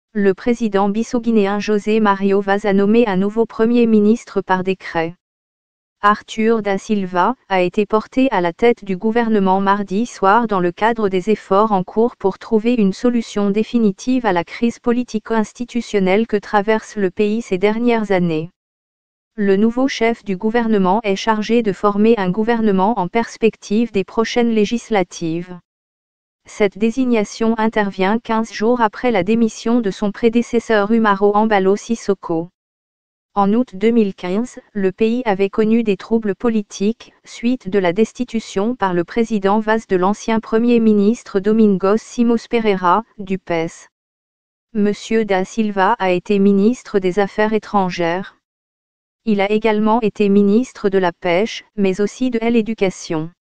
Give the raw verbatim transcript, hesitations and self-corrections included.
Le président bissau-guinéen José Mario Vaz a nommé un nouveau Premier ministre par décret. Arthur da Silva a été porté à la tête du gouvernement mardi soir dans le cadre des efforts en cours pour trouver une solution définitive à la crise politico-institutionnelle que traverse le pays ces dernières années. Le nouveau chef du gouvernement est chargé de former un gouvernement en perspective des prochaines législatives. Cette désignation intervient quinze jours après la démission de son prédécesseur Umaro Embalo Sissoko. En août deux mille quinze, le pays avait connu des troubles politiques, suite de la destitution par le président Vaz de l'ancien Premier ministre Domingos Simões Pereira, du P E S. Monsieur da Silva a été ministre des Affaires étrangères. Il a également été ministre de la Pêche, mais aussi de l'éducation.